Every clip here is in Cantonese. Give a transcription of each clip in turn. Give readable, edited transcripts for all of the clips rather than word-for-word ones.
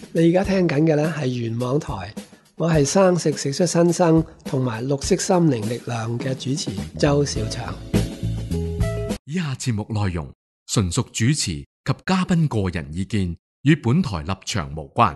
你而家聽緊嘅呢係原網台，我係生食食出新生同埋綠色心靈力量嘅主持周小祥。 以下節目內容純屬主持及嘉賓個人意見，與本台立場無關。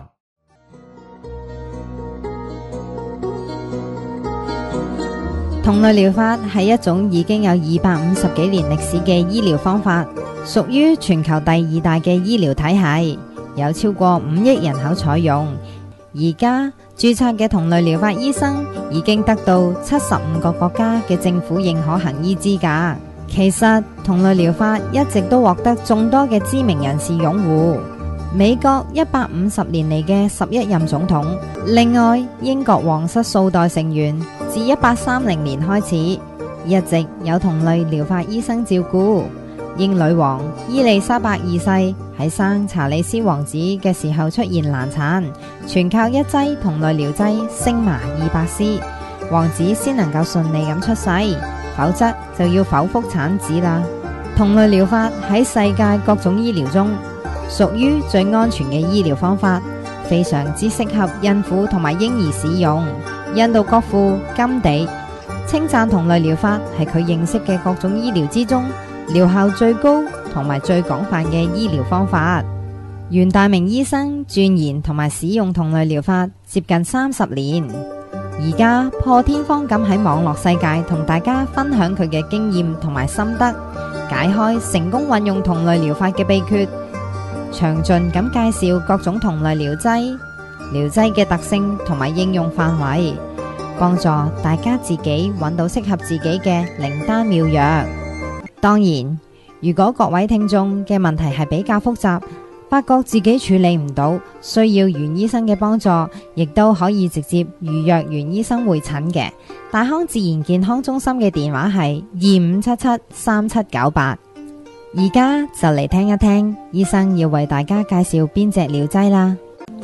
同類療法係一種已經有250幾年歷史嘅醫療方法，屬於全球第2大嘅醫療體系，有超過5億人口採用。而家註冊嘅同類療法醫生已經得到75個國家嘅政府認可行醫資格。其實同類療法一直都獲得眾多嘅知名人士擁護。美國150年嚟嘅11任總統，另外英國皇室數代成員自1830年開始，一直有同類療法醫生照顧。英女王伊麗莎白二世喺生查理斯王子嘅時候出現難產，全靠一劑同類療劑星麻200絲，王子先能夠順利咁出世，否則就要剖腹產子啦。同類療法喺世界各種醫療中屬於最安全嘅醫療方法，非常之適合孕婦同埋嬰兒使用。印度國父甘地稱讚同類療法係佢認識嘅各種醫療之中療效最高同埋最廣泛嘅醫療方法。袁大明醫生鑽研同埋使用同類療法接近30年，而家破天荒咁喺網絡世界同大家分享佢嘅經驗同埋心得，解開成功運用同類療法嘅秘訣，詳盡咁介紹各種同類療劑嘅特性同埋應用範圍，幫助大家自己揾到適合自己嘅靈丹妙藥。當然，如果各位聽眾嘅問題係比較複雜，發覺自己處理唔到，需要袁醫生嘅幫助，亦都可以直接預約袁醫生會診嘅。大康自然健康中心嘅電話係25773798。而家就嚟聽一聽醫生要為大家介紹邊隻療劑啦。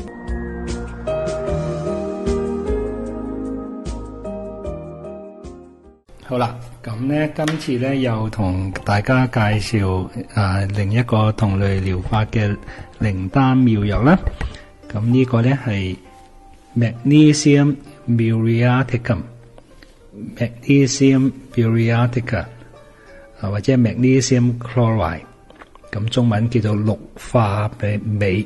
好啦，咁呢今次呢又同大家介紹另一個同類療法嘅靈丹妙藥啦。咁呢個呢係 Magnesium muriaticum 或者 Magnesium Chloride， 咁中文叫做氯化鎂。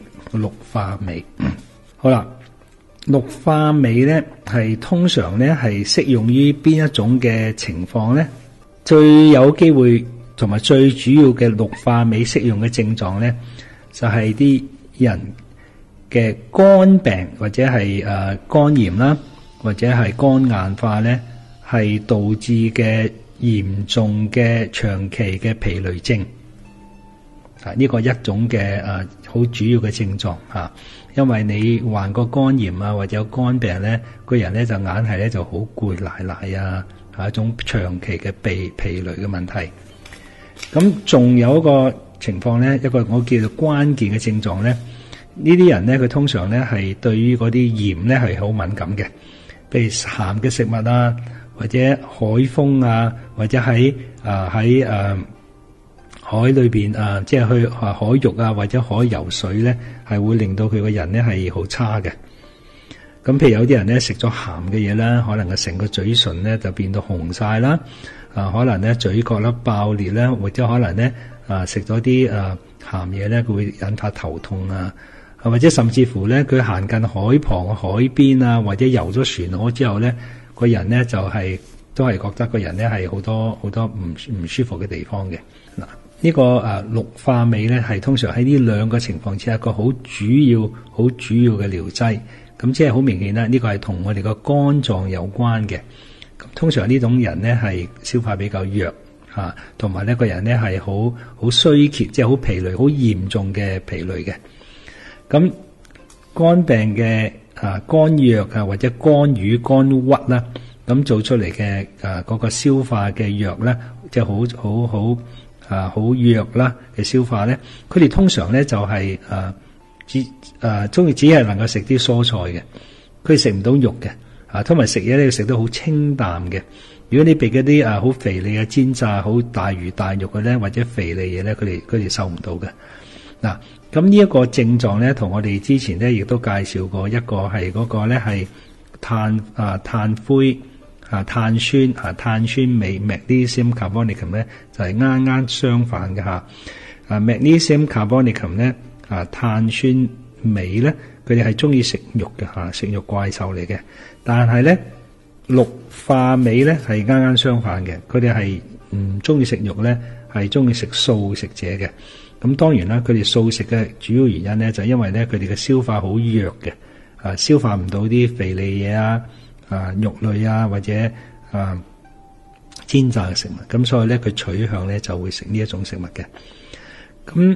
好啦，氯化鎂咧係通常咧係適用於邊一種嘅情況咧？最有機會同埋最主要嘅氯化鎂適用嘅症狀咧，就係啲人嘅肝病或者係肝炎啦，或者係肝硬化咧，係導致嘅嚴重嘅長期嘅疲累症。呢個一種嘅好主要嘅症狀嚇，因為你患過肝炎啊或者有肝病咧，個人咧就硬係咧就好攰賴賴啊，係一種長期嘅疲累嘅問題。咁仲有一個情況咧，一個我叫做關鍵嘅症狀咧，呢啲人咧佢通常咧係對於嗰啲鹽咧係好敏感嘅，譬如鹹嘅食物啊，或者海風啊，或者喺海裏邊即係去海浴啊，或者海游水咧，係會令到佢個人咧係好差嘅。咁譬如有啲人咧食咗鹹嘅嘢啦，可能佢成個嘴唇咧就變到紅晒啦，可能咧嘴角咧爆裂啦，或者可能咧食咗啲鹹嘢咧，佢會引發頭痛啊，或者甚至乎咧佢行近海旁、海邊啊，或者游咗船河之後咧，個人咧就係都係覺得個人咧係好多唔舒服嘅地方嘅。嗱，呢個氯化鎂咧係通常喺呢兩個情況之下一個好主要嘅療劑，咁即係好明顯啦，呢個係同我哋個肝臟有關嘅。咁通常呢種人咧係消化比較弱嚇，同埋呢個人咧係好衰竭，即係好疲累、好嚴重嘅疲累嘅。咁肝病嘅肝藥啊或者肝瘀、肝鬱啦，咁做出嚟嘅嗰個消化嘅藥咧，即係好弱啦嘅消化咧，佢哋通常咧就係只係能夠食啲蔬菜嘅，佢食唔到肉嘅，同埋食嘢咧要食得好清淡嘅。如果你俾嗰啲好肥膩嘅煎炸、好大魚大肉嘅咧，或者肥膩嘢咧，佢哋受唔到嘅。嗱， 咁呢一個症狀咧，同我哋之前咧亦都介紹過，一個係嗰個咧係碳灰碳酸碳酸鎂 Magnesium Carbonicum 咧，就係啱啱相反嘅嚇。Magnesium Carbonicum 咧碳酸鎂咧，佢哋係中意食肉嘅嚇，食肉怪獸嚟嘅。但係咧氯化鎂咧係啱啱相反嘅，佢哋係唔中意食肉咧，係中意食素食者嘅。咁當然啦，佢哋素食嘅主要原因咧，就係因為咧佢哋嘅消化好弱嘅，消化唔到啲肥膩嘢肉類或者煎炸嘅食物，咁所以咧佢取向咧就會食呢一種食物嘅。咁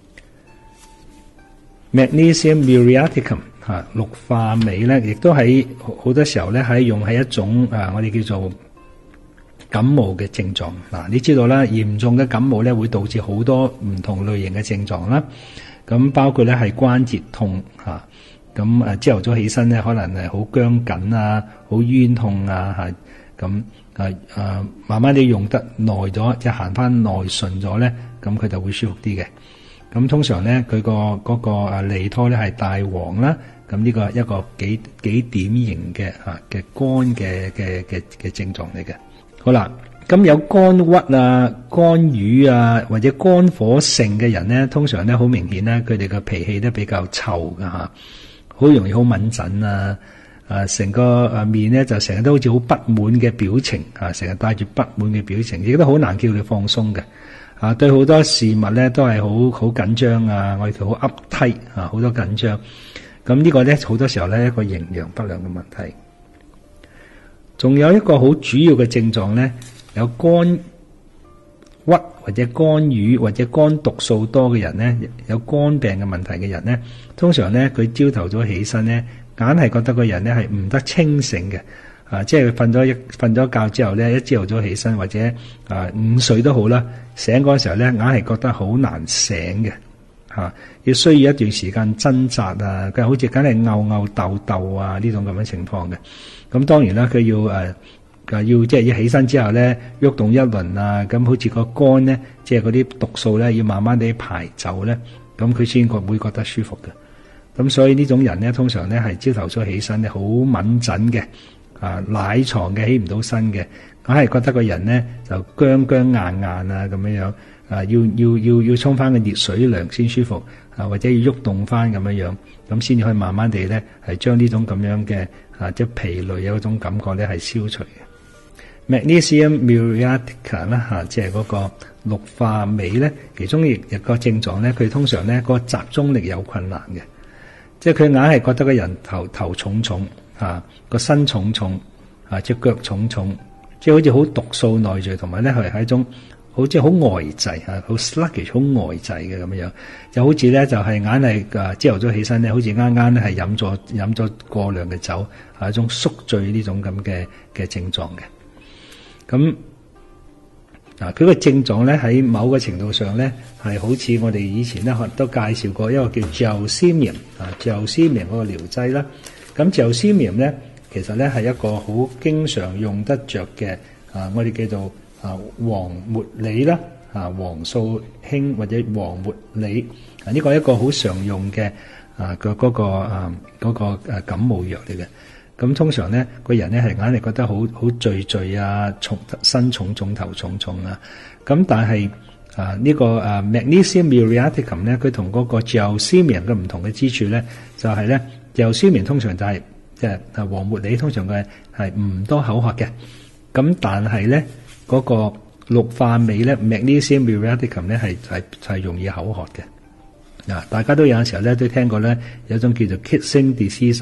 Magnesium muriaticum 氯化鎂咧，亦都喺好多時候咧係用喺一種我哋叫做感冒嘅症狀。你知道啦，嚴重嘅感冒咧會導致好多唔同類型嘅症狀啦。咁包括咧係關節痛咁朝頭早起身咧可能係好僵緊好冤痛咁慢慢地用得耐咗，即係行翻耐順咗咧，咁佢就會舒服啲嘅。咁通常咧佢嗰個脷苔咧係帶黃啦，咁呢個一個幾典型嘅肝嘅症狀嚟嘅。好啦，咁有肝鬱肝鬱或者肝火盛嘅人咧，通常咧好明顯咧，佢哋嘅脾氣都比較臭噶好容易好敏疹成個面咧就成日都好似好不滿嘅表情成日帶住不滿嘅表情，亦都好難叫佢放鬆嘅對好多事物咧都係好緊張我哋叫好 uptight 好多緊張。咁呢個咧好多時候咧一個營養不良嘅問題。仲有一個好主要嘅症狀咧，有肝鬱或者肝鬱或者肝毒素多嘅人咧，有肝病嘅問題嘅人咧，通常咧佢朝頭早起身咧，硬係覺得個人咧係唔得清醒嘅，即係佢瞓咗覺之後咧，一朝頭早起身或者午睡都好啦，醒嗰時候咧，硬係覺得好難醒嘅，要需要一段時間掙扎佢好似梗係吽哣鬥呢種咁嘅情況嘅。咁當然啦，佢要即係一起身之後咧，喐動一輪咁好似個肝咧，即係嗰啲毒素咧，要慢慢地排走咧，咁佢先會覺得舒服嘅。咁所以呢種人咧，通常咧係朝頭早起身咧好敏疹嘅，賴床嘅起唔到身嘅，硬係覺得個人咧就僵硬咁樣樣，要沖翻個熱水涼先舒服，或者要喐動翻咁樣，咁先至可以慢慢地咧係將呢種咁樣嘅即係疲累嘅嗰種感覺咧係消除嘅。Magnesium muriatica 啦即係嗰個氯化鎂咧，其中一個症狀咧，佢通常咧個集中力有困難嘅，即係佢硬係覺得個人頭重重個身重重隻腳重重，即係好似好毒素內聚，同埋咧係一種好似好呆滯好 sluggish 好呆滯嘅咁樣，就好似咧就係硬係朝頭早起身咧，好似啱咧係飲咗過量嘅酒，係一種宿醉呢種咁嘅症狀嘅。咁佢個症狀咧喺某個程度上咧係好似我哋以前咧都介紹過一個叫 Gelsemium Gelsemium 嗰個療劑啦。咁 Gelsemium 咧其實咧係一個好經常用得着嘅我哋叫做黃茉莉啦黃素氫或者黃茉莉呢個係一個好常用嘅嗰個感冒藥嚟嘅。咁通常咧個人咧係硬係覺得好醉身重頭重咁，但係呢個Magnesium muriaticum 咧，佢同嗰個 Gelsemium 嘅唔同嘅之處咧，就係咧 Gelsemium 通常就係即係黃茉莉通常嘅係唔多口渴嘅，咁但係咧嗰個氯化鎂咧 Magnesium muriaticum 咧係容易口渴嘅。大家都有陣時候咧都聽過咧，有一種叫做 Kissing disease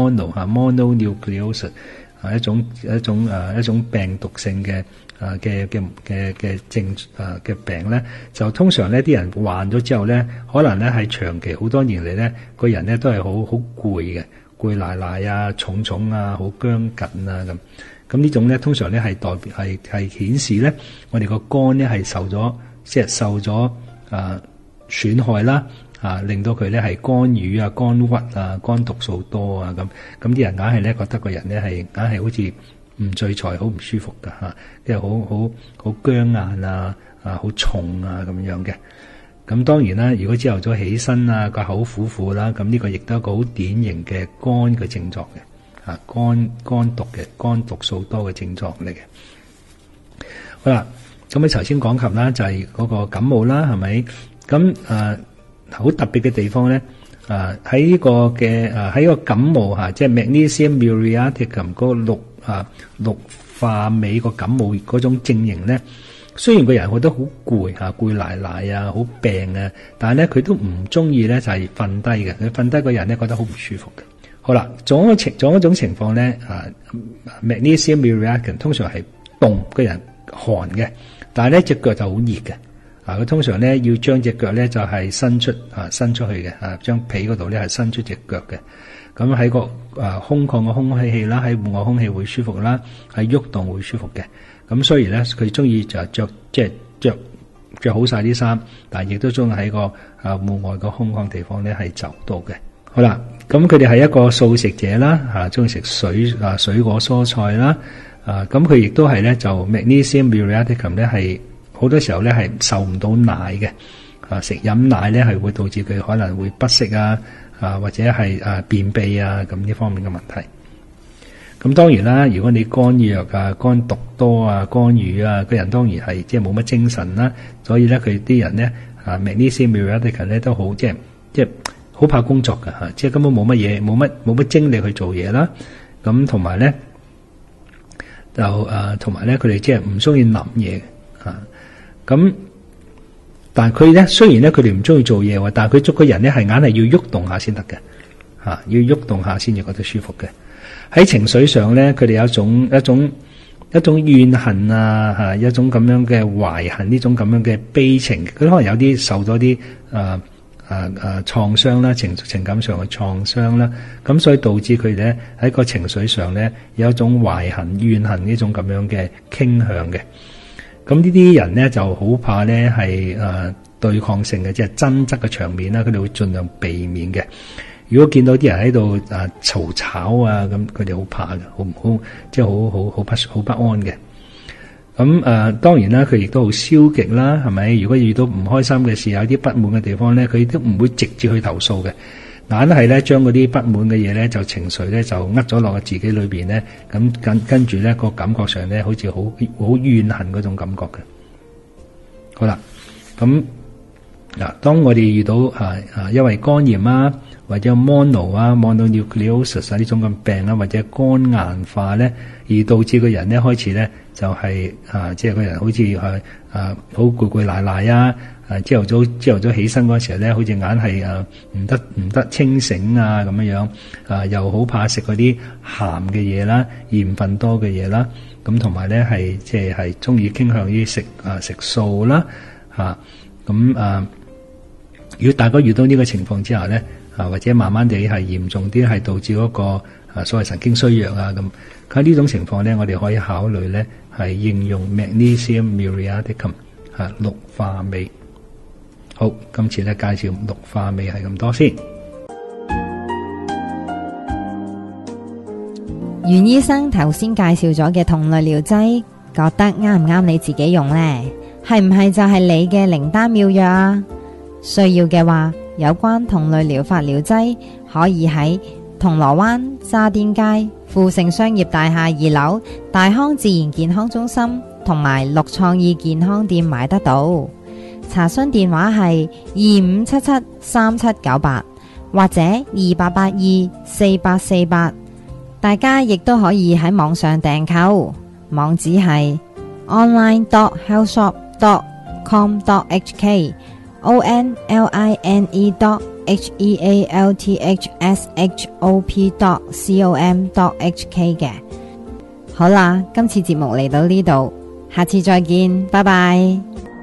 mononucleosis 一種病毒性嘅症嘅病咧，就通常咧啲人患咗之後咧，可能咧係長期好多年嚟咧，個人咧都係好攰嘅，攰賴重好僵緊咁呢種咧通常咧係代表係顯示咧我哋個肝咧係受咗損害啦。令到佢咧係肝鬱肝鬱肝毒素多咁啲人硬係咧覺得個人咧係硬係好似唔聚財，好唔舒服噶即係好僵硬好重咁樣嘅。 咁當然啦，如果朝頭早起身啊，個口苦苦啦，咁呢個亦都係一個好典型嘅肝嘅症狀嘅，肝毒素多嘅症狀嚟嘅。好啦，咁你頭先講及啦，就係嗰個感冒啦，係咪？咁好特別嘅地方咧，喺呢個嘅喺個感冒嚇，即係 Magnesium muriaticum 嗰個氯化鎂個感冒嗰種症型咧。雖然個人覺得好攰攰賴賴啊，好病啊，但係咧佢都唔中意咧就係瞓低嘅。佢瞓低個人咧覺得好唔舒服嘅。好啦，仲有一種情況咧，Magnesium muriaticum 通常係凍個人寒嘅，但係咧隻腳就好熱嘅。佢通常咧要將隻腳咧就係伸出去嘅，將被嗰度咧係伸出隻腳嘅。咁喺個空曠嘅空氣啦，喺戶外空氣會舒服啦，喺喐動會舒服嘅。咁所以咧，佢中意就着好晒啲衫，但係亦都中意喺個戶外個空曠地方咧係走到嘅。好啦，咁佢哋係一個素食者啦，中意食水果蔬菜啦，咁佢亦都係咧就 Magnesium muriaticum 咧係好多時候咧係受唔到奶嘅，食飲奶咧係會導致佢可能會不適或者係便秘咁呢方面嘅問題。咁當然啦，如果你肝弱肝毒多肝鬱個人當然係即係冇乜精神啦。所以咧，佢啲人咧Magnesium muriaticum咧都好即係好怕工作㗎，即係根本冇乜嘢，冇乜精力去做嘢啦。咁同埋咧就同埋咧，佢哋即係唔中意諗嘢咁。但係佢咧雖然咧佢哋唔中意做嘢，但係佢捉個人咧係硬係要喐動下先得嘅，要喐動下先至覺得舒服嘅。喺情緒上咧，佢哋有一種怨恨一種咁樣嘅懷恨，呢種咁樣嘅悲情，佢可能有啲受咗啲創傷啦，情感上嘅創傷啦，咁所以導致佢哋咧喺個情緒上咧有一種懷恨怨恨呢種咁樣嘅傾向嘅。咁呢啲人咧就好怕咧係對抗性嘅，即係爭執嘅場面啦，佢哋會盡量避免嘅。如果見到啲人喺度嘈吵咁佢哋好怕嘅，好即係好不安嘅。咁當然啦，佢亦都好消極啦，係咪？如果遇到唔開心嘅事，有啲不滿嘅地方咧，佢都唔會直接去投訴嘅，硬係咧將嗰啲不滿嘅嘢咧就情緒咧就咗落自己裏邊咧，咁跟住咧個感覺上咧好似好怨恨嗰種感覺嘅。好啦，咁當我哋遇到因為肝炎或者mononucleosis呢種咁病或者肝硬化咧，而導致個人咧開始咧就係即係個人好似好攰賴賴朝頭早起身嗰時候咧，好似硬係唔得清醒咁樣又好怕食嗰啲鹹嘅嘢啦，鹽分多嘅嘢啦，咁同埋咧係即係中意傾向於食素啦咁如果大家遇到呢個情況之下咧，或者慢慢地係嚴重啲，係導致嗰個所謂神經衰弱咁。喺呢種情況咧，我哋可以考慮咧係應用 Magnesium muriaticum 氯化鎂。好，今次咧介紹氯化鎂係咁多先。 袁醫生頭先介紹咗嘅同類療劑，覺得啱唔啱你自己用呢？係唔係就係你嘅靈丹妙藥啊？需要嘅話，有關同類療法療劑可以喺銅鑼灣渣甸街富盛商業大廈2樓大康自然健康中心同埋綠創意健康店買得到。查詢電話係25773798或者28824848。大家亦都可以喺網上訂購，網址係 online.healthshop.com.hk online.healthshop.com.hk 嘅。好啦，今次節目嚟到呢度，下次再見，拜拜。